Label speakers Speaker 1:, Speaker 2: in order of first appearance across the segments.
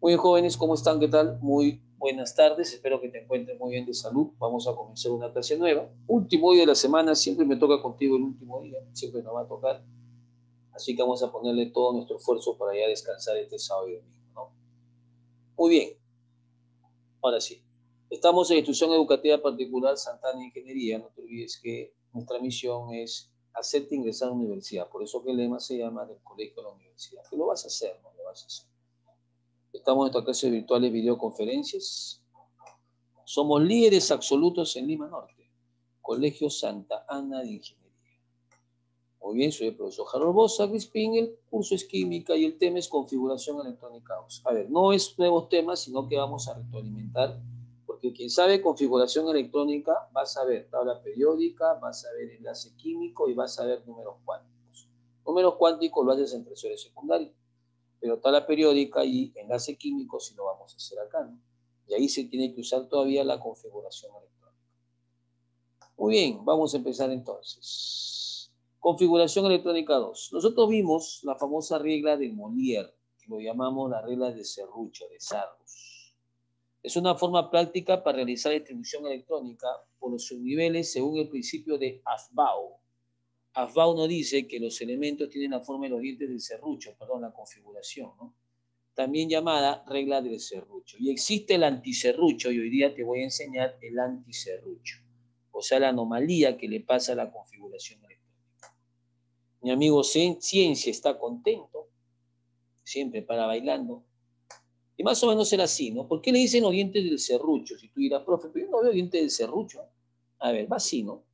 Speaker 1: Muy bien, jóvenes, ¿cómo están? ¿Qué tal? Muy buenas tardes, espero que te encuentres muy bien de salud. Vamos a comenzar una clase nueva. Último día de la semana, siempre me toca contigo el último día, siempre nos va a tocar. Así que vamos a ponerle todo nuestro esfuerzo para ya descansar este sábado y domingo, ¿no? Muy bien, ahora sí. Estamos en Institución Educativa Particular Santana Ingeniería. No te olvides que nuestra misión es hacerte ingresar a la universidad. Por eso que el lema se llama del colegio a la universidad. Que lo vas a hacer, ¿no? Lo vas a hacer. Estamos en nuestras clases virtuales, videoconferencias. Somos líderes absolutos en Lima Norte, Colegio Santa Ana de Ingeniería. Muy bien, soy el profesor Harold Bosa Crispín, el curso es química y el tema es configuración electrónica 2. A ver, no es nuevos temas, sino que vamos a retroalimentar, porque quien sabe configuración electrónica va a saber tabla periódica, va a saber enlace químico y va a saber números cuánticos. Números cuánticos lo haces en tercero secundario, pero tabla periódica y enlace químico sí lo vamos a hacer acá, ¿no? Y ahí se tiene que usar todavía la configuración electrónica. Muy bien, vamos a empezar entonces. Configuración electrónica 2. Nosotros vimos la famosa regla de Molière, que lo llamamos la regla de Serrucho, de Sarrus. Es una forma práctica para realizar distribución electrónica por los subniveles según el principio de Aufbau. Aufbau nos dice que los elementos tienen la forma de los dientes del serrucho, perdón, la configuración, ¿no? También llamada regla del serrucho. Y existe el antiserrucho, y hoy día te voy a enseñar el antiserrucho, o sea, la anomalía que le pasa a la configuración electrónica. Mi amigo Ciencia está contento, siempre para bailando. Y más o menos era así, ¿no? ¿Por qué le dicen los dientes del serrucho? Si tú dirás, profe, pero yo no veo dientes del serrucho. A ver, va así, ¿no?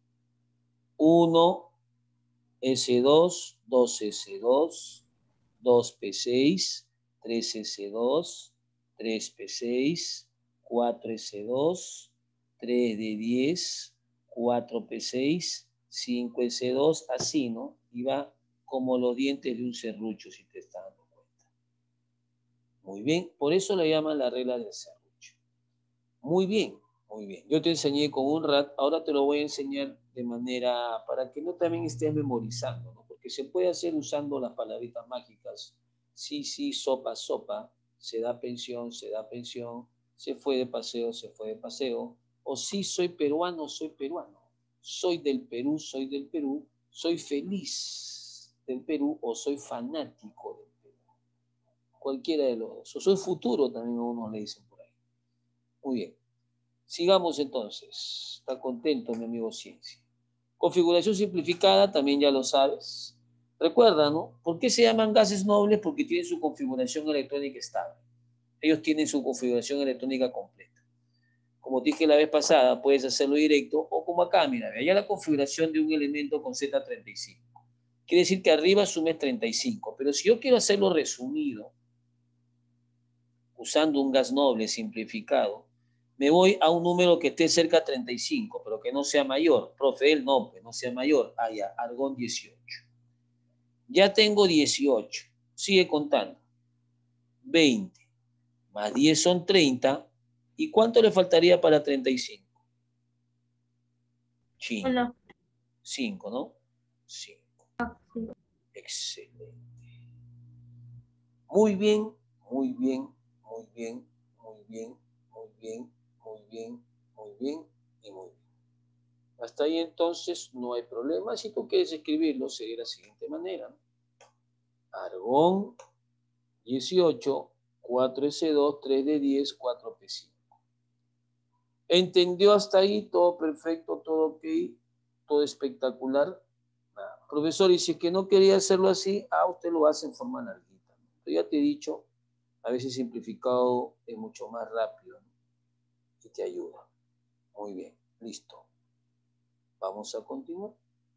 Speaker 1: 1, S2, 2S2, 2P6, 3S2, 3P6, 4S2, 3D10, 4P6, 5S2, así, ¿no? Y va como los dientes de un serrucho, si te estás dando cuenta. Muy bien, por eso le llaman la regla del serrucho. Muy bien, muy bien. Yo te enseñé con un RAT, ahora te lo voy a enseñar de manera para que no también estés memorizando, ¿no? Porque se puede hacer usando las palabritas mágicas. Sí, sí, sopa, sopa, se da pensión, se fue de paseo, se fue de paseo. O sí, soy peruano, soy del Perú, soy feliz del Perú o soy fanático del Perú. Cualquiera de los dos. O soy futuro también a unos le dicen por ahí. Muy bien. Sigamos entonces. Está contento mi amigo Ciencia. Configuración simplificada, también ya lo sabes. Recuerda, ¿no? ¿Por qué se llaman gases nobles? Porque tienen su configuración electrónica estable. Ellos tienen su configuración electrónica completa. Como dije la vez pasada, puedes hacerlo directo o como acá, mira, allá la configuración de un elemento con Z35. Quiere decir que arriba sumes 35. Pero si yo quiero hacerlo resumido, usando un gas noble simplificado, me voy a un número que esté cerca de 35, pero que no sea mayor. Profe, él no, que no sea mayor. Ah, ya, argón 18. Ya tengo 18. Sigue contando. 20 más 10 son 30. ¿Y cuánto le faltaría para 35? 5. 5, ¿no? 5. Excelente. Muy bien, muy bien, muy bien, muy bien, muy bien, muy bien, muy bien y muy bien. Hasta ahí entonces no hay problema. Si tú quieres escribirlo, sería de la siguiente manera. Argón 18, 4S2, 3D10, 4P5. ¿Entendió hasta ahí? Todo perfecto, todo ok, todo espectacular. Profesor, y si es que no quería hacerlo así, usted lo hace en forma larguita. Yo ya te he dicho, a veces simplificado es mucho más rápido, ¿no? Y te ayuda. Muy bien, listo. Vamos a continuar.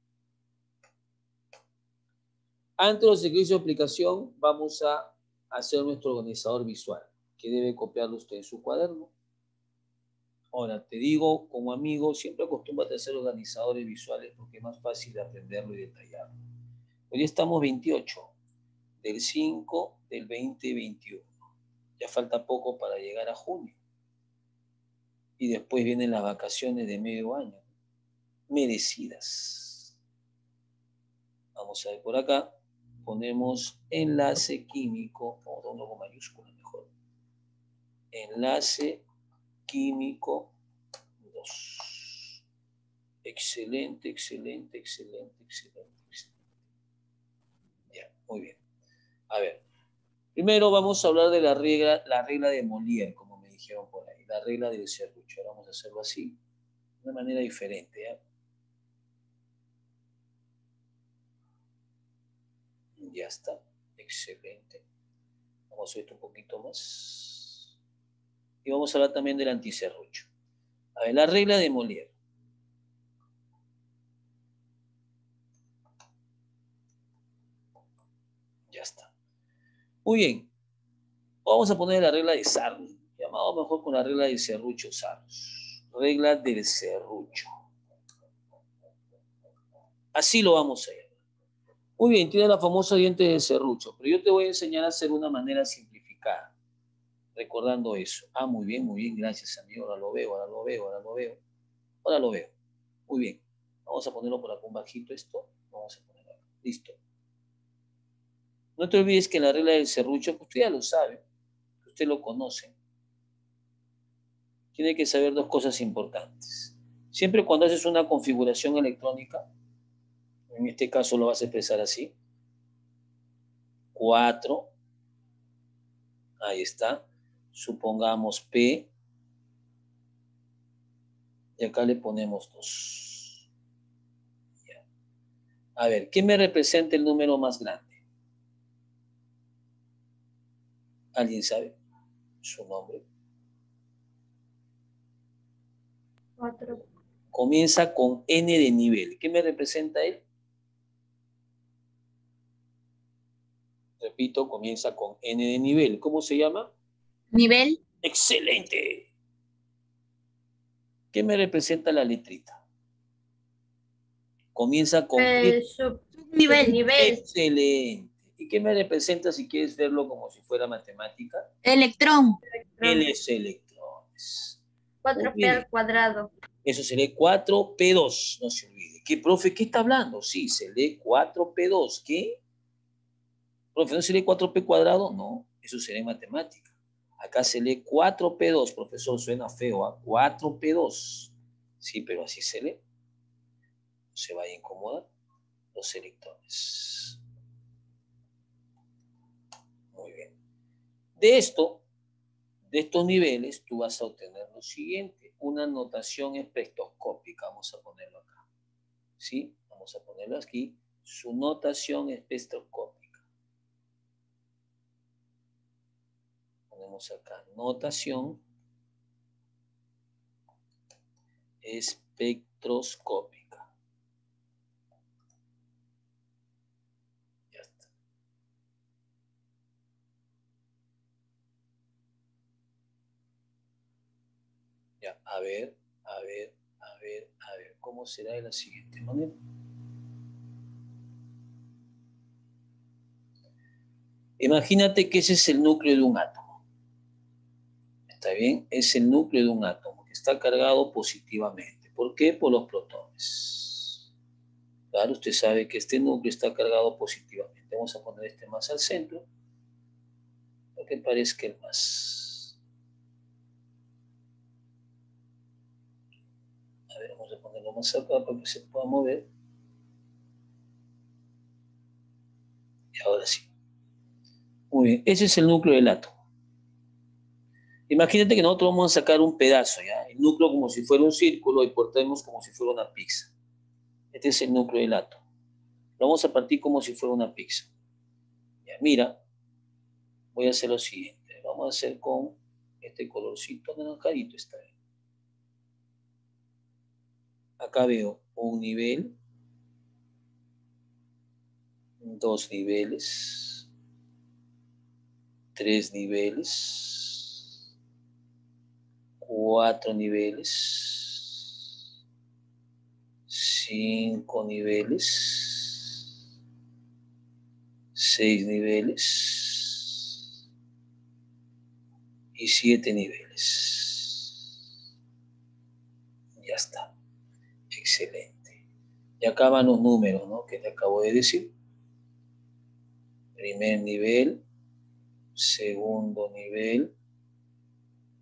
Speaker 1: Antes de los ejercicios de aplicación, vamos a hacer nuestro organizador visual, que debe copiarlo usted en su cuaderno. Ahora, te digo, como amigo, siempre acostúmbrate a hacer organizadores visuales porque es más fácil de aprenderlo y detallarlo. Hoy estamos 28 del 5 del 2021. Ya falta poco para llegar a junio. Y después vienen las vacaciones de medio año. Merecidas. Vamos a ver por acá. Ponemos enlace químico, o ponlo con mayúscula mejor. Enlace químico 2. Excelente, excelente, excelente, excelente, excelente. Ya, muy bien. A ver, primero vamos a hablar de la regla de Molière, como me dijeron por ahí, la regla del serrucho. Ahora vamos a hacerlo así, de una manera diferente, ¿ya? Ya está, excelente. Vamos a hacer esto un poquito más. Y vamos a hablar también del antiserrucho. A ver, la regla de Molière. Ya está. Muy bien. Vamos a poner la regla de Sarno, llamado mejor con la regla del serrucho Sarnos. Regla del serrucho. Así lo vamos a llamar. Muy bien, tiene la famosa diente del serrucho, pero yo te voy a enseñar a hacer una manera simplificada, recordando eso. Ah, muy bien, gracias amigo, ahora lo veo, ahora lo veo, ahora lo veo, ahora lo veo. Muy bien, vamos a ponerlo por acá un bajito esto, vamos a ponerlo acá, listo. No te olvides que en la regla del serrucho, que usted ya lo sabe, que usted lo conoce, tiene que saber dos cosas importantes. Siempre cuando haces una configuración electrónica, en este caso lo vas a expresar así, 4, ahí está, supongamos P, y acá le ponemos 2. Ya. A ver, ¿qué me representa el número más grande? ¿Alguien sabe su nombre?
Speaker 2: 4.
Speaker 1: Comienza con N de nivel. ¿Qué me representa él? Repito, comienza con N de nivel. ¿Cómo se llama?
Speaker 2: Nivel.
Speaker 1: ¡Excelente! ¿Qué me representa la letrita? Comienza con
Speaker 2: Subnivel. Nivel.
Speaker 1: Excelente. ¿Y qué me representa si quieres verlo como si fuera matemática?
Speaker 2: Electrón.
Speaker 1: L es electrones.
Speaker 2: 4p al cuadrado.
Speaker 1: Eso se lee 4P2, no se olvide. ¿Qué, profe, qué está hablando? Sí, se lee 4P2. ¿Qué? Profe, ¿no se lee 4P cuadrado? No, eso se lee en matemática. Acá se lee 4P2, profesor, suena feo, ¿ah? 4P2. Sí, pero así se lee. No se vaya a incomodar los electrones. Muy bien. De estos niveles, tú vas a obtener lo siguiente, una notación espectroscópica, vamos a ponerlo acá, ¿sí? Vamos a ponerlo aquí, su notación espectroscópica. Ponemos acá, notación espectroscópica. Ya está. Ya, a ver, ¿cómo será de la siguiente manera? Imagínate que ese es el núcleo de un átomo. ¿Está bien? Es el núcleo de un átomo que está cargado positivamente. ¿Por qué? Por los protones. Claro, usted sabe que este núcleo está cargado positivamente. Vamos a poner este más al centro, para que parezca el más. A ver, vamos a ponerlo más acá para que se pueda mover. Y ahora sí. Muy bien, ese es el núcleo del átomo. Imagínate que nosotros vamos a sacar un pedazo, ¿ya? El núcleo como si fuera un círculo y portemos como si fuera una pizza. Este es el núcleo del átomo. Lo vamos a partir como si fuera una pizza. Ya, mira, voy a hacer lo siguiente. Vamos a hacer con este colorcito anaranjadito. Está bien. Acá veo un nivel, 2 niveles, 3 niveles, 4 niveles, 5 niveles, 6 niveles y 7 niveles. Ya está. Excelente. Y acá van los números, ¿no? Que te acabo de decir. Primer nivel, segundo nivel,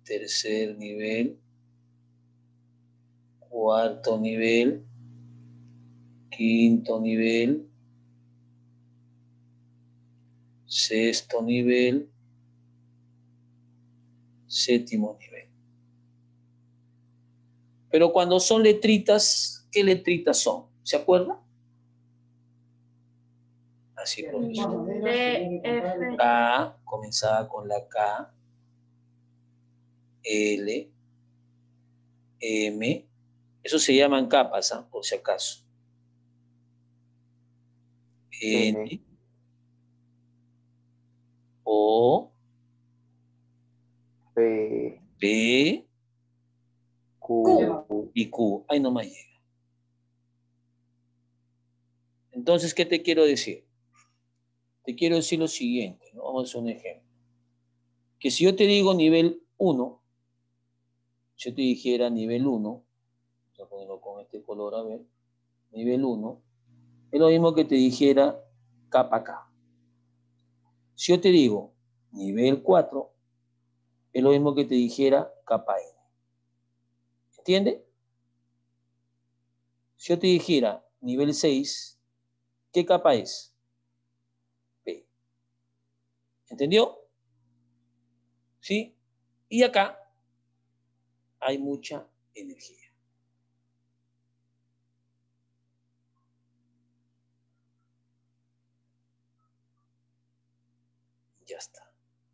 Speaker 1: tercer nivel, cuarto nivel, quinto nivel, sexto nivel, séptimo nivel. Pero cuando son letritas, ¿qué letritas son? ¿Se acuerdan? Así, profesor.
Speaker 2: D, F.
Speaker 1: K, comenzaba con la K, L, M, eso se llaman capas, ¿eh? Por si acaso. N, O,
Speaker 3: P,
Speaker 1: P
Speaker 3: Q,
Speaker 1: y Q. Ahí nomás llega. Entonces, ¿qué te quiero decir? Te quiero decir lo siguiente, ¿no? Vamos a hacer un ejemplo. Que si yo te digo nivel 1, si yo te dijera nivel 1, vamos a ponerlo con este color, a ver, nivel 1, es lo mismo que te dijera capa K. Si yo te digo nivel 4, es lo mismo que te dijera capa N. ¿Entiendes? Si yo te dijera nivel 6, ¿qué capa es? P. ¿Entendió? ¿Sí? Y acá hay mucha energía. Ya está.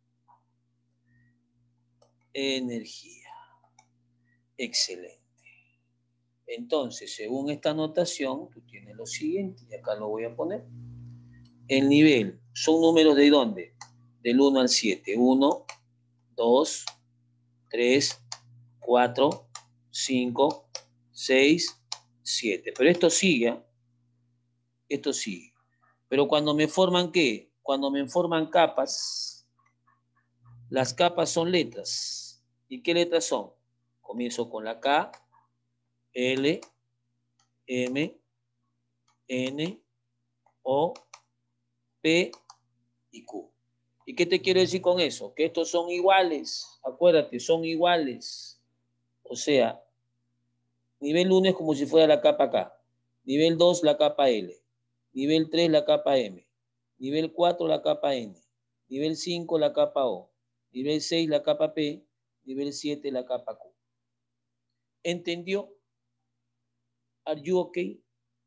Speaker 1: Energía. Excelente. Entonces, según esta notación, tú tienes lo siguiente, y acá lo voy a poner. El nivel son números de dónde? Del 1 al 7. 1, 2, 3, 4, 5, 6, 7. Pero esto sigue, ¿eh? Esto sigue. Pero cuando me forman, ¿qué? Cuando me forman capas, las capas son letras. ¿Y qué letras son? Comienzo con la K, L, M, N, O, P y Q. ¿Y qué te quiero decir con eso? Que estos son iguales. Acuérdate, son iguales. O sea, nivel 1 es como si fuera la capa K. Nivel 2, la capa L. Nivel 3, la capa M. Nivel 4, la capa N. Nivel 5, la capa O. Nivel 6, la capa P. Nivel 7, la capa Q. ¿Entendió? Are you okay?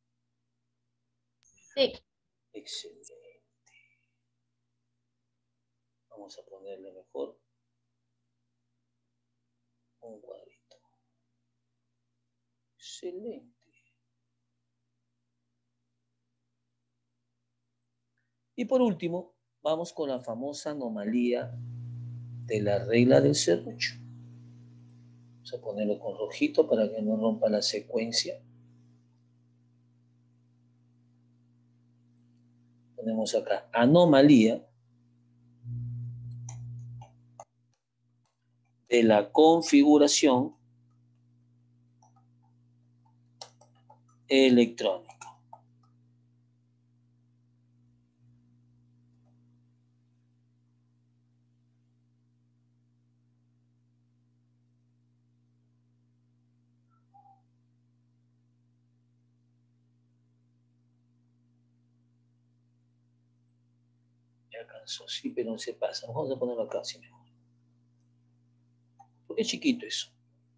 Speaker 2: Sí.
Speaker 1: Excelente. Vamos a ponerle mejor un cuadrito. Excelente. Y por último, vamos con la famosa anomalía de la regla del serrucho. Vamos a ponerlo con rojito para que no rompa la secuencia. Ponemos acá anomalía de la configuración electrónica. Ya alcanzó, sí, pero no se pasa. Vamos a ponerlo acá así mejor. Porque es chiquito eso.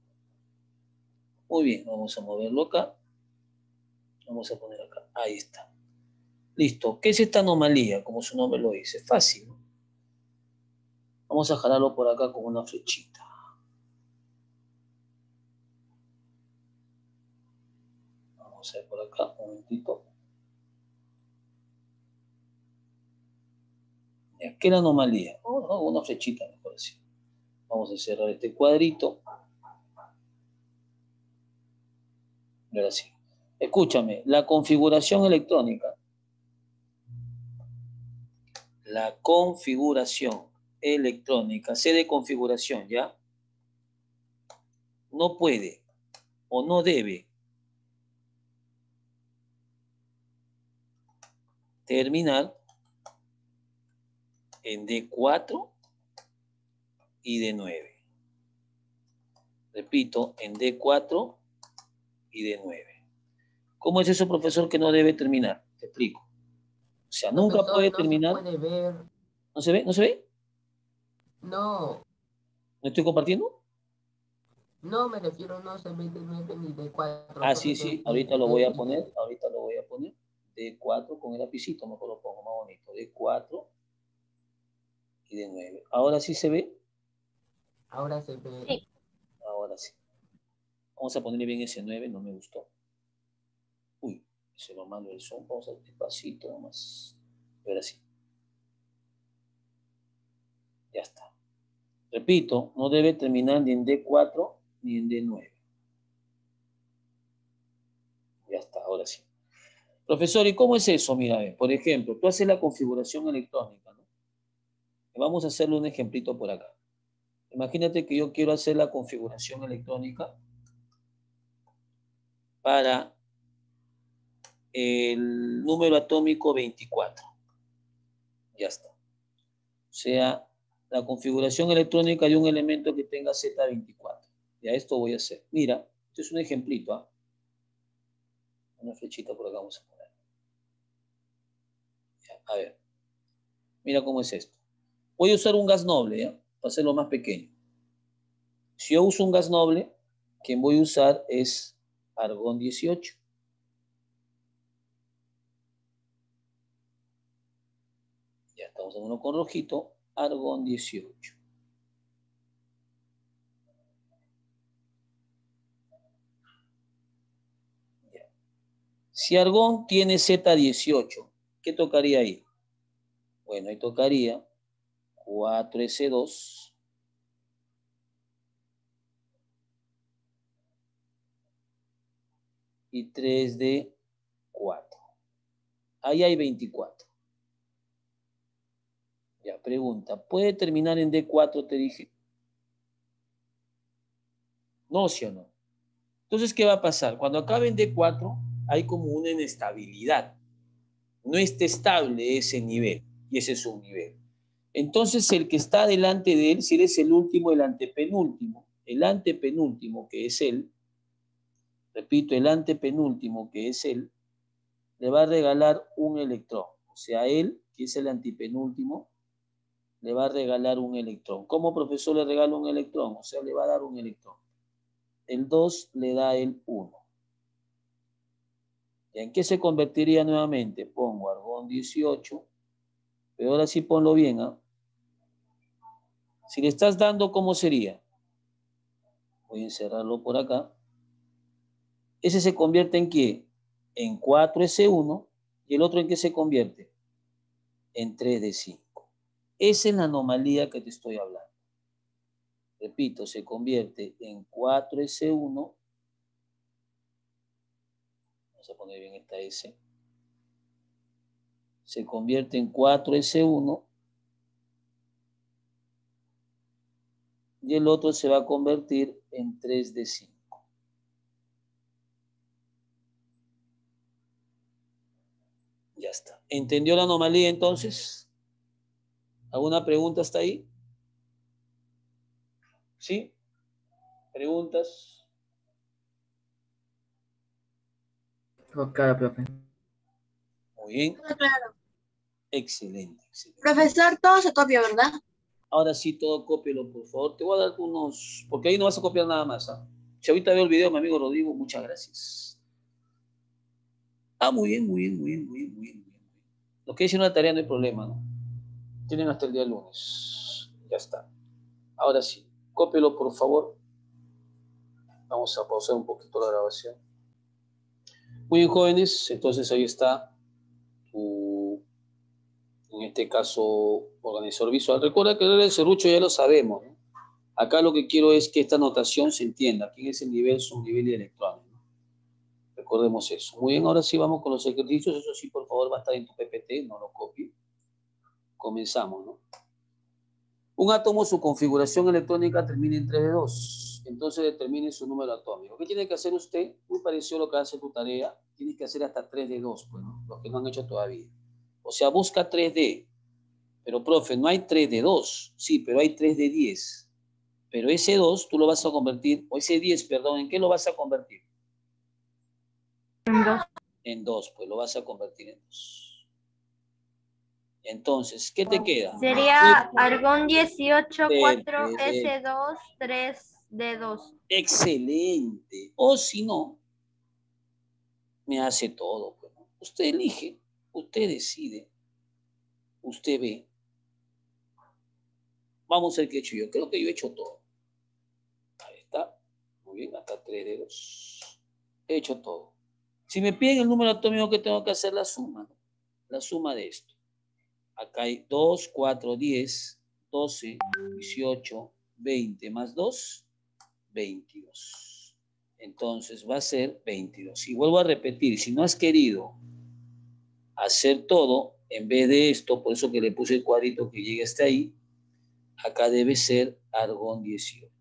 Speaker 1: Muy bien, vamos a moverlo acá. Vamos a poner acá. Ahí está. Listo. ¿Qué es esta anomalía? Como su nombre lo dice. Fácil, ¿no? Vamos a jalarlo por acá con una flechita. Vamos a ver por acá, un momentito. ¿Qué es la anomalía? Una flechita, mejor así. Vamos a cerrar este cuadrito. Y ahora sí. Escúchame, la configuración electrónica. La configuración electrónica, C de configuración, ¿ya? No puede o no debe terminar en D4 y D9. Repito, en D4 y D9. ¿Cómo es eso, profesor, que no debe terminar? Te explico. O sea, nunca
Speaker 3: Profesor,
Speaker 1: puede
Speaker 3: no
Speaker 1: terminar.
Speaker 3: se puede ver.
Speaker 1: ¿No se ve? ¿No se ve?
Speaker 3: No,
Speaker 1: ¿No estoy compartiendo?
Speaker 3: no me refiero, no se ve de 9 ni de 4.
Speaker 1: Ah,
Speaker 3: Solo
Speaker 1: sí,
Speaker 3: se ve
Speaker 1: sí. Ahorita lo
Speaker 3: D
Speaker 1: voy a
Speaker 3: y
Speaker 1: poner.
Speaker 3: D.
Speaker 1: Ahorita lo voy a poner. D4 con el lapicito, mejor lo pongo más bonito. D4 y D9. ¿Ahora sí se ve?
Speaker 3: Ahora se ve.
Speaker 2: Sí.
Speaker 1: Ahora sí. Vamos a ponerle bien ese 9, no me gustó. Uy, se lo mando el zoom. Vamos a hacer despacito nomás. Ahora sí. Ya está. Repito, no debe terminar ni en D4 ni en D9. Ya está, ahora sí. Profesor, ¿y cómo es eso? Mira, por ejemplo, tú haces la configuración electrónica, ¿no? Vamos a hacerle un ejemplito por acá. Imagínate que yo quiero hacer la configuración electrónica para el número atómico 24. Ya está. O sea, la configuración electrónica de un elemento que tenga Z24. Ya esto voy a hacer. Mira, esto es un ejemplito, ¿ah? Una flechita por acá vamos a poner. Ya, a ver. Mira cómo es esto. Voy a usar un gas noble, ¿ya? Para hacerlo más pequeño. Si yo uso un gas noble, quien voy a usar es argón 18. Ya estamos en uno con rojito, argón 18. Ya. Si argón tiene Z18, ¿qué tocaría ahí? Bueno, ahí tocaría 4S2 y 3D4. Ahí hay 24. Ya, pregunta, ¿puede terminar en D4, te dije? No, ¿sí o no? Entonces, ¿qué va a pasar? Cuando acabe en D4, hay como una inestabilidad. No está estable ese nivel, y ese es un nivel. Entonces, el que está delante de él, si él es el último, el antepenúltimo, que es él, repito, el antepenúltimo, que es él, le va a regalar un electrón. O sea, él, que es el antepenúltimo, le va a regalar un electrón. ¿Cómo, profesor, le regala un electrón? O sea, le va a dar un electrón. El 2 le da el 1. ¿Y en qué se convertiría nuevamente? Pongo argón 18, pero ahora sí ponlo bien, ¿ah? Si le estás dando, ¿cómo sería? Voy a encerrarlo por acá. Ese se convierte en ¿qué? En 4S1. ¿Y el otro en qué se convierte? En 3D5. Esa es la anomalía que te estoy hablando. Repito, se convierte en 4S1. Vamos a poner bien esta S. Se convierte en 4S1. Y el otro se va a convertir en 3D5. Ya está. ¿Entendió la anomalía entonces? ¿Alguna pregunta hasta ahí? ¿Sí? ¿Preguntas?
Speaker 4: Ok, profe.
Speaker 1: Muy bien.
Speaker 2: Claro.
Speaker 1: Excelente, excelente.
Speaker 2: Profesor, todo se copia, ¿verdad?
Speaker 1: Ahora sí, todo cópielo, por favor. Te voy a dar unos, porque ahí no vas a copiar nada más. ¿Ah? Si ahorita veo el video, mi amigo Rodrigo, muchas gracias. Ah, muy bien, muy bien, muy bien, muy bien, muy bien. Los que hicieron la tarea no hay problema, ¿no? Tienen hasta el día lunes. Ya está. Ahora sí, cópielo, por favor. Vamos a pausar un poquito la grabación. Muy bien, jóvenes. Entonces ahí está tu, en este caso, organizador visual. Recuerda que el serrucho ya lo sabemos, ¿no? Acá lo que quiero es que esta notación se entienda. Aquí en ese nivel son niveles electrónicos. Recordemos eso. Muy bien, ahora sí vamos con los ejercicios. Eso sí, por favor, va a estar en tu PPT, no lo copie. Comenzamos, ¿no? Un átomo, su configuración electrónica termina en 3D2. Entonces determine su número atómico. ¿Qué tiene que hacer usted? Muy parecido a lo que hace tu tarea. Tienes que hacer hasta 3D2, pues, ¿no? Los que no han hecho todavía. O sea, busca 3D. Pero, profe, no hay 3D2. Sí, pero hay 3D10. Pero ese 2 tú lo vas a convertir, o ese 10, perdón, ¿en qué lo vas a convertir?
Speaker 2: En 2.
Speaker 1: En 2, pues lo vas a convertir en 2. Entonces, ¿qué te queda?
Speaker 2: Sería argón 18, 4,
Speaker 1: Perfecto.
Speaker 2: S2, 3, D2.
Speaker 1: Excelente. O si no, me hace todo. Pues, ¿no? Usted elige, usted decide, usted ve. Vamos a ver qué he hecho yo. Creo que yo he hecho todo. Ahí está. Muy bien, acá 3 dedos. He hecho todo. Si me piden el número atómico que tengo que hacer la suma de esto. Acá hay 2, 4, 10, 12, 18, 20 más 2, 22. Entonces va a ser 22. Y vuelvo a repetir, si no has querido hacer todo, en vez de esto, por eso que le puse el cuadrito que llegue hasta ahí, acá debe ser argón 18.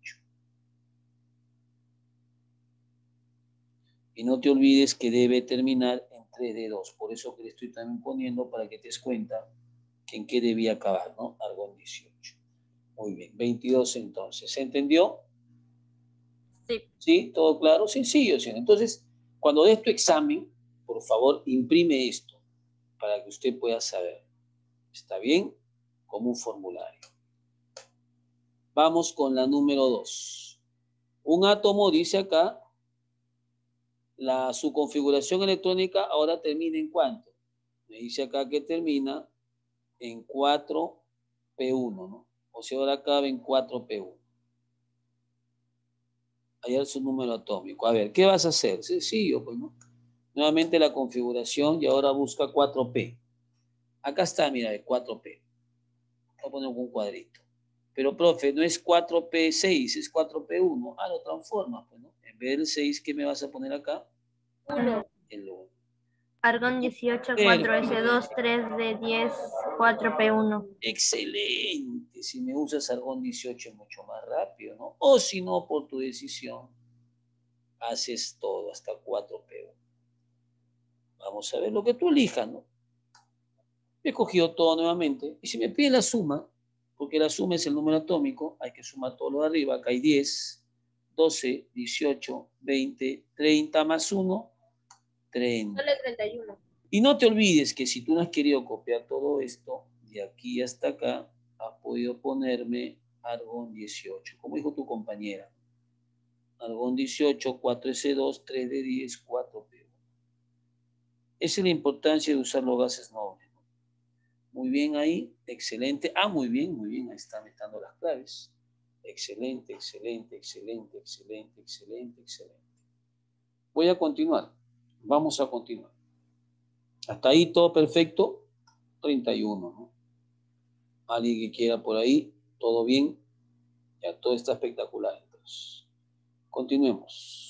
Speaker 1: Y no te olvides que debe terminar en 3D2. Por eso que le estoy también poniendo para que te des cuenta en qué debía acabar, ¿no? Argón 18. Muy bien, 22 entonces. ¿Se entendió?
Speaker 2: Sí.
Speaker 1: ¿Sí? ¿Todo claro? Sencillo, ¿sí? Entonces, cuando des tu examen, por favor, imprime esto para que usted pueda saber. ¿Está bien? Como un formulario. Vamos con la número 2. Un átomo dice acá, su configuración electrónica ahora termina en ¿cuánto? Me dice acá que termina en 4p1, ¿no? O sea, ahora cabe en 4p1. Hallar su número atómico. A ver, ¿qué vas a hacer? Sencillo, pues, ¿no? Nuevamente la configuración y ahora busca 4p. Acá está, mira, de 4p. Voy a poner un cuadrito. Pero, profe, no es 4p6, es 4p1. Ah, lo transforma, pues, ¿no? En vez del 6, ¿qué me vas a poner acá?
Speaker 2: 1.
Speaker 1: El 1.
Speaker 2: Argón 18, 4, S2, 3, D10, 4, P1.
Speaker 1: Excelente. Si me usas argón 18 es mucho más rápido, ¿no? O si no, por tu decisión, haces todo hasta 4p1. Vamos a ver lo que tú elijas, ¿no? He cogido todo nuevamente. Y si me piden la suma, porque la suma es el número atómico, hay que sumar todo lo de arriba. Acá hay 10, 12, 18, 20, 30 más 1, 30.
Speaker 2: Sale 31.
Speaker 1: Y no te olvides que si tú no has querido copiar todo esto, de aquí hasta acá, has podido ponerme argón 18, como dijo tu compañera. Argón 18, 4S2, 3D10, 4P1. Esa es la importancia de usar los gases nobles. Muy bien ahí, excelente. Ah, muy bien, ahí están dando las claves. Excelente, excelente, excelente, excelente, excelente, excelente. Voy a continuar. Vamos a continuar. Hasta ahí todo perfecto. 31, ¿no? Alguien que quiera por ahí, todo bien. Ya todo está espectacular. Entonces, continuemos.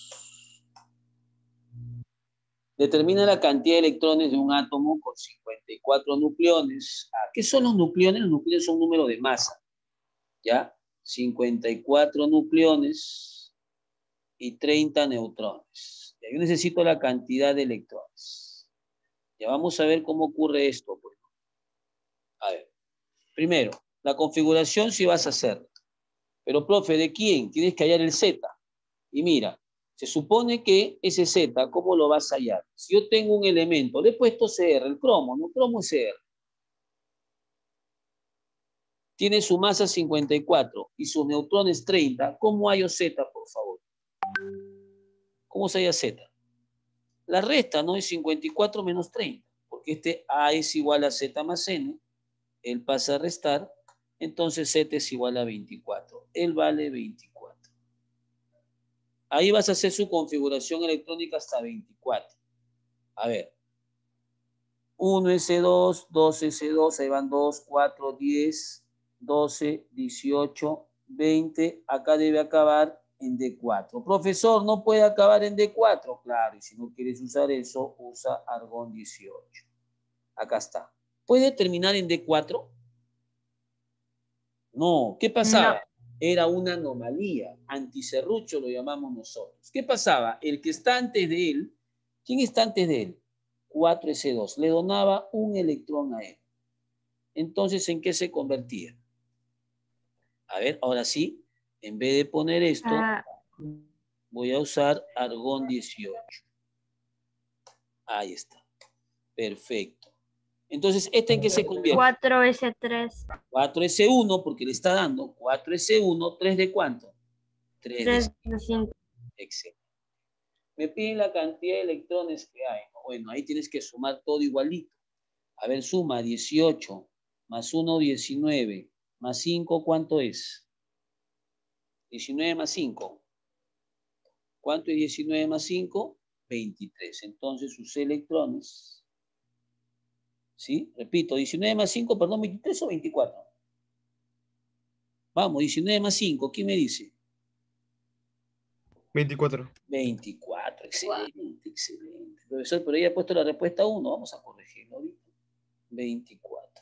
Speaker 1: Determina la cantidad de electrones de un átomo con 54 nucleones. ¿Qué son los nucleones? Los nucleones son un número de masa. ¿Ya? 54 nucleones y 30 neutrones. Y yo necesito la cantidad de electrones. Ya vamos a ver cómo ocurre esto. Pues. A ver, primero, la configuración sí vas a hacer. Pero, profe, ¿de quién? Tienes que hallar el Z. Y mira, se supone que ese Z, ¿cómo lo vas a hallar? Si yo tengo un elemento, le he puesto CR, el cromo, ¿no? Cromo CR. Tiene su masa 54 y sus neutrones 30. ¿Cómo hallo Z, por favor? ¿Cómo se halla Z? La resta, ¿no? Es 54 menos 30, porque este A es igual a Z más N, él pasa a restar, entonces Z es igual a 24, él vale 24. Ahí vas a hacer su configuración electrónica hasta 24. A ver, 1S2, 2S2, ahí van 2, 4, 10, 12, 18, 20, acá debe acabar en D4. Profesor, ¿no puede acabar en D4? Claro, y si no quieres usar eso, usa argón 18. Acá está. ¿Puede terminar en D4? No. ¿Qué pasaba? No. Era una anomalía. Antiserrucho lo llamamos nosotros. ¿Qué pasaba? El que está antes de él, ¿quién está antes de él? 4S2. Le donaba un electrón a él. Entonces, ¿en qué se convertía? A ver, ahora sí. En vez de poner esto,
Speaker 2: Ah,
Speaker 1: voy a usar argón 18. Ahí está. Perfecto. Entonces, ¿esta en qué se convierte?
Speaker 2: 4S3.
Speaker 1: 4S1, porque le está dando 4S1, 3 de cuánto? 3 de 5.
Speaker 2: 3 de 5.
Speaker 1: Excelente. Me piden la cantidad de electrones que hay. Bueno, ahí tienes que sumar todo igualito. A ver, suma 18 más 1, 19, más 5, ¿cuánto es? 19 más 5. ¿Cuánto es 19 más 5? 23. Entonces usé electrones. ¿Sí? Repito, 19 más 5, perdón, 23 o 24. Vamos, 19 más 5, ¿quién me dice?
Speaker 5: 24.
Speaker 1: 24, excelente, excelente. Profesor, pero ella ha puesto la respuesta 1, vamos a corregirlo ahorita. 24.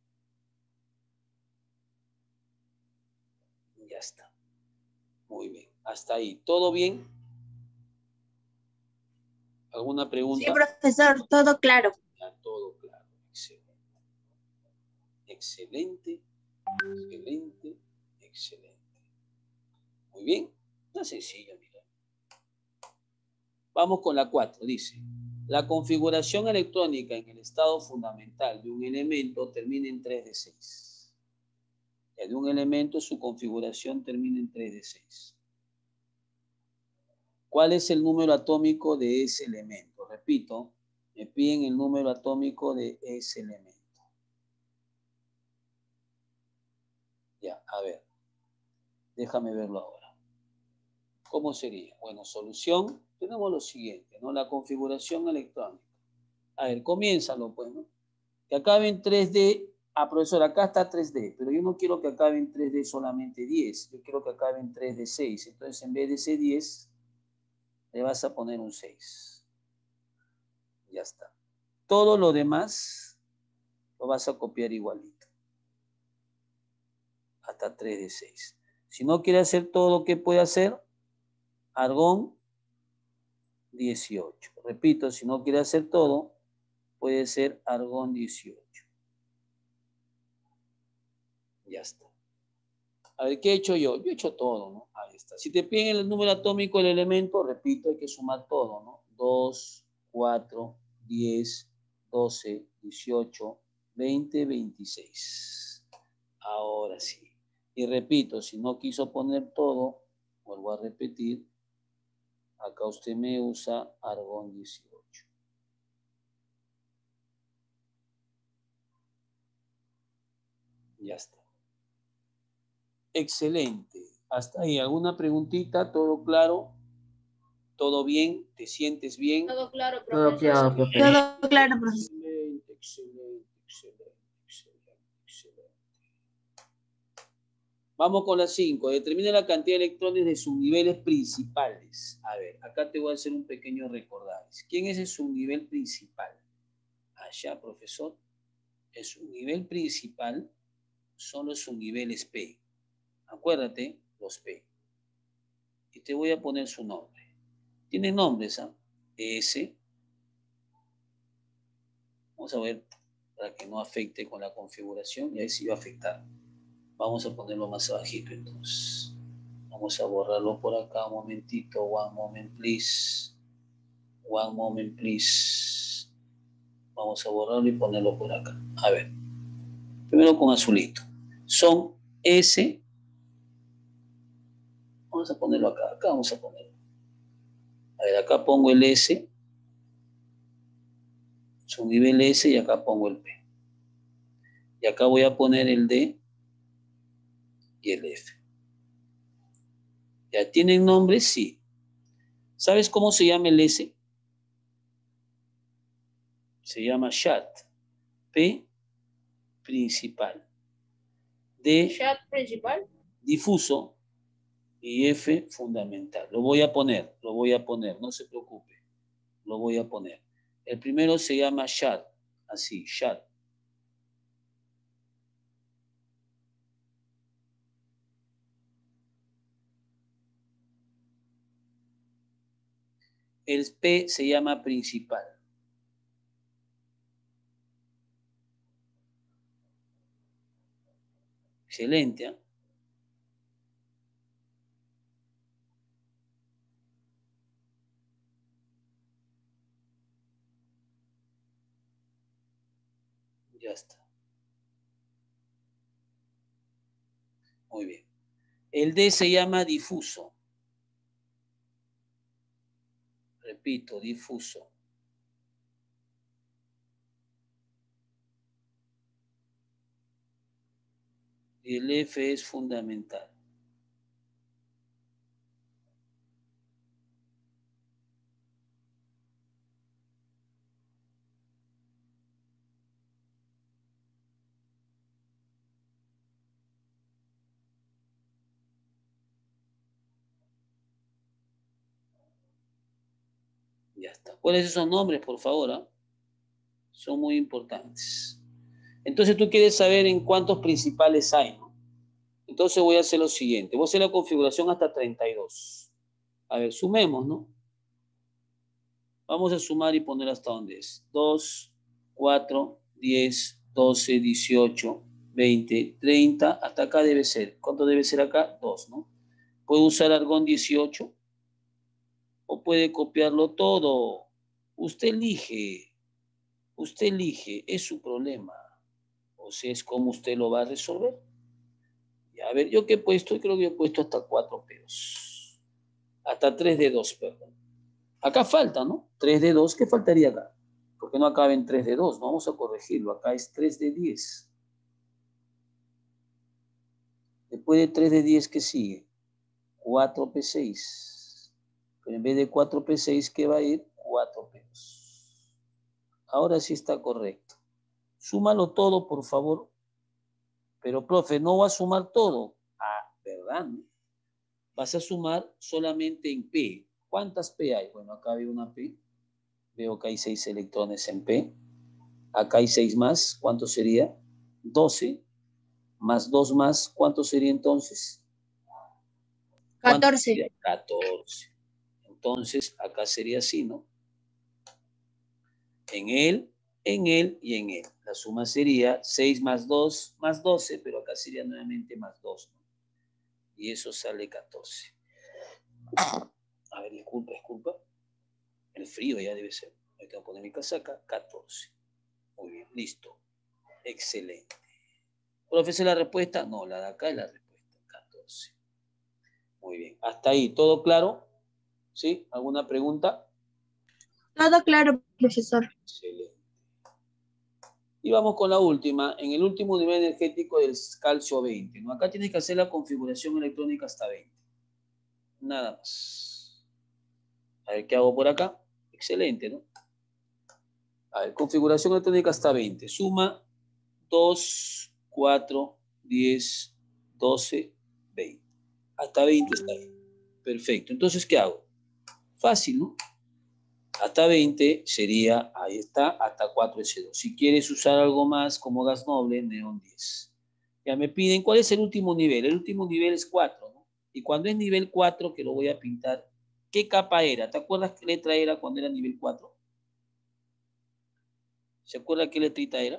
Speaker 1: Ya está. Muy bien. Hasta ahí. ¿Todo bien? ¿Alguna pregunta?
Speaker 6: Sí, profesor, todo claro.
Speaker 1: Ya, todo claro. Excelente. Excelente. Excelente. Excelente. Muy bien. Está sencillo, mira. Vamos con la 4. Dice, la configuración electrónica en el estado fundamental de un elemento termina en 3 de 6. De un elemento, su configuración termina en 3 de 6. ¿Cuál es el número atómico de ese elemento? Repito, me piden el número atómico de ese elemento. Ya, a ver. Déjame verlo ahora. ¿Cómo sería? Bueno, solución. Tenemos lo siguiente, ¿no? La configuración electrónica. A ver, comiénzalo, pues, ¿no? Que acabe en 3D. Ah, profesor, acá está 3D, pero yo no quiero que acabe en 3D solamente 10. Yo quiero que acabe en 3D 6. Entonces, en vez de ese 10, le vas a poner un 6. Ya está. Todo lo demás lo vas a copiar igualito. Hasta 3 de 6. Si no quiere hacer todo lo que puede hacer, argón 18. Repito, si no quiere hacer todo, puede ser argón 18. Ya está. A ver, ¿qué he hecho yo? Yo he hecho todo, ¿no? Ahí está. Si te piden el número atómico del elemento, repito, hay que sumar todo, ¿no? 2, 4, 10, 12, 18, 20, 26. Ahora sí. Y repito, si no quiso poner todo, vuelvo a repetir, acá usted me usa argón 18. Ya está. Excelente. Hasta ahí. ¿Alguna preguntita? ¿Todo claro? ¿Todo bien? ¿Te sientes bien?
Speaker 2: Todo claro,
Speaker 4: Todo claro, profe.
Speaker 6: Todo claro, profesor.
Speaker 1: Excelente, excelente, excelente, excelente, excelente. Vamos con la 5. Determina la cantidad de electrones de subniveles principales. A ver, acá te voy a hacer un pequeño recordaris. ¿Quién es el subnivel principal? Allá, profesor. El subnivel principal son los subniveles P. Acuérdate, los P. Y te voy a poner su nombre. Tienen nombres, ¿ah? S. Vamos a ver para que no afecte con la configuración. Y ahí sí va a afectar. Vamos a ponerlo más abajito entonces. Vamos a borrarlo por acá un momentito. One moment, please. One moment, please. Vamos a borrarlo y ponerlo por acá. A ver. Primero con azulito. Son S. Vamos a ponerlo acá. Acá vamos a ponerlo. A ver, acá pongo el S. Subnivel S y acá pongo el P. Y acá voy a poner el D y el F. ¿Ya tienen nombre? Sí. ¿Sabes cómo se llama el S? Se llama SHAT. P, principal. D,
Speaker 2: Chat principal.
Speaker 1: difuso. Y F, fundamental. Lo voy a poner, no se preocupe. Lo voy a poner. El primero se llama SHAT. Así, SHAT. El P se llama principal. Excelente, ¿eh? Muy bien. El D se llama difuso. Repito, difuso. Y el F es fundamental. Ya está. ¿Cuáles son esos nombres, por favor? ¿Ah? Son muy importantes. Entonces tú quieres saber en cuántos principales hay, ¿no? Entonces voy a hacer lo siguiente. Voy a hacer la configuración hasta 32. A ver, sumemos, ¿no? Vamos a sumar y poner hasta donde es. 2, 4, 10, 12, 18, 20, 30. Hasta acá debe ser. ¿Cuánto debe ser acá? 2, ¿no? Puedo usar argón 18 o puede copiarlo todo. Usted elige. Usted elige. Es su problema. O sea, es como usted lo va a resolver. Ya, a ver, ¿yo qué he puesto? Creo que he puesto hasta 4 pesos. Hasta 3 de 2, perdón. Acá falta, ¿no? 3 de 2, ¿qué faltaría acá? Porque no acaba en 3 de 2, no vamos a corregirlo. Acá es 3 de 10. Después de 3 de 10, ¿qué sigue? 4P6. Pero en vez de 4P6, ¿qué va a ir? 4P2. Ahora sí está correcto. Súmalo todo, por favor. Pero, profe, no va a sumar todo. Ah, ¿verdad? ¿No? Vas a sumar solamente en P. ¿Cuántas P hay? Bueno, acá hay una P. Veo que hay 6 electrones en P. Acá hay 6 más. ¿Cuánto sería? 12. Más 2 más. ¿Cuánto sería entonces? ¿Cuánto
Speaker 6: 14.
Speaker 1: sería? 14. Entonces, acá sería así, ¿no? En él y en él. La suma sería 6 más 2 más 12, pero acá sería nuevamente más 2, ¿no? Y eso sale 14. A ver, disculpa. El frío ya debe ser. Ahí tengo que poner mi casaca. 14. Muy bien, listo. Excelente. ¿Profesor, la respuesta? No, la de acá es la respuesta. 14. Muy bien. Hasta ahí, ¿todo claro? ¿Sí? ¿Alguna pregunta?
Speaker 6: Todo claro, profesor.
Speaker 1: Excelente. Y vamos con la última. En el último nivel energético del calcio 20, ¿no? Acá tienes que hacer la configuración electrónica hasta 20. Nada más. A ver qué hago por acá. Excelente, ¿no? A ver, configuración electrónica hasta 20. Suma 2, 4, 10, 12, 20. Hasta 20 está bien. Perfecto. Entonces, ¿qué hago? Fácil, ¿no? Hasta 20 sería, ahí está, hasta 4S2. Si quieres usar algo más como gas noble, neón 10. Ya me piden, ¿cuál es el último nivel? El último nivel es 4, ¿no? Y cuando es nivel 4, que lo voy a pintar, ¿qué capa era? ¿Te acuerdas qué letra era cuando era nivel 4? ¿Se acuerda qué letrita era?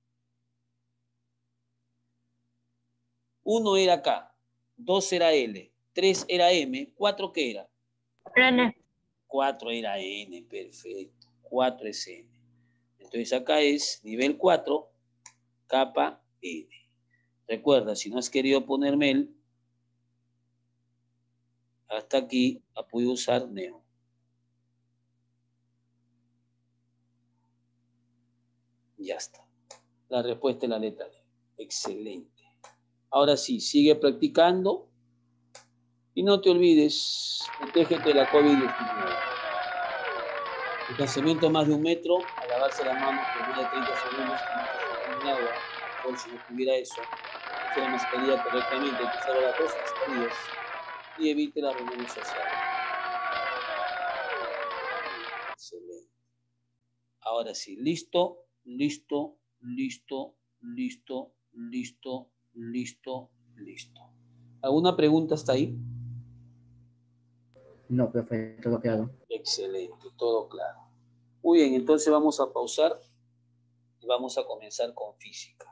Speaker 1: 1 era K, 2 era L, 3 era M, 4 ¿qué era?
Speaker 2: N.
Speaker 1: 4 era N, perfecto. 4 es N. Entonces acá es nivel 4, capa N. Recuerda, si no has querido ponerme el, hasta aquí, la puedo usar neón. Ya está. La respuesta es la letra D. Excelente. Ahora sí, sigue practicando y no te olvides, protégete de la COVID-19. Distanciamiento más de 1 metro, a lavarse las manos por más de 30 segundos con agua, alcohol si no tuviera eso, use la mascarilla correctamente, usar las 2 mascarillas y evite las reuniones sociales. Excelente. Ahora sí, listo. ¿Alguna pregunta hasta ahí?
Speaker 4: No, profe, todo claro.
Speaker 1: Excelente, todo claro. Muy bien, entonces vamos a pausar y vamos a comenzar con física.